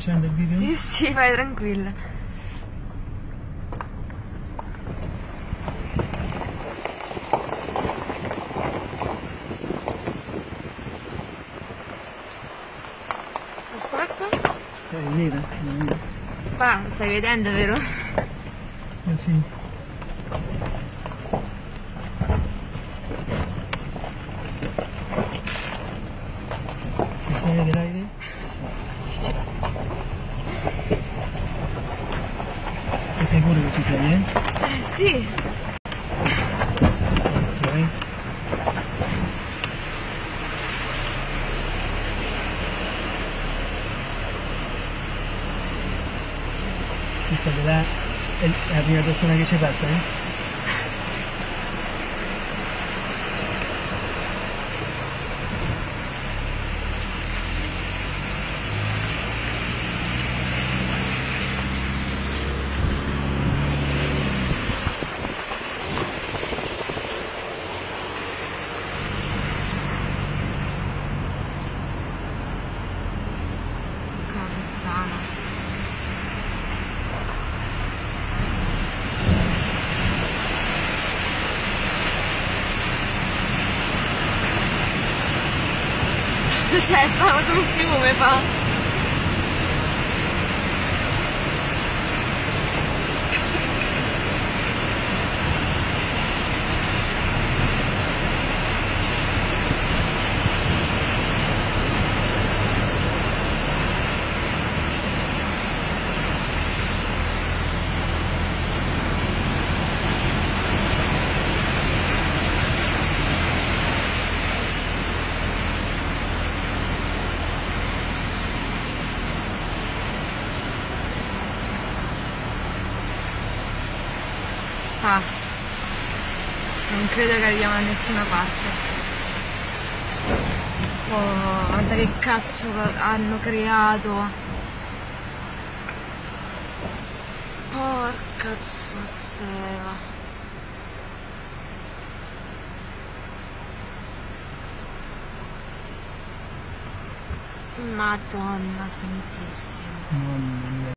facendo il video? Sì, sì, vai tranquilla. Questa qua? Nera? Qua, stai vedendo, vero? Sì. Questa è l'aereo? Sei sicuro che ci sei, Sì. Ok. Questa è la prima persona che ci passa, Puttana. Cioè, stavo sul fiume, fa. Ah, non credo che arriviamo da nessuna parte. Oh, guarda che cazzo hanno creato. Porca zozzeva. Madonna santissima. Mamma mia.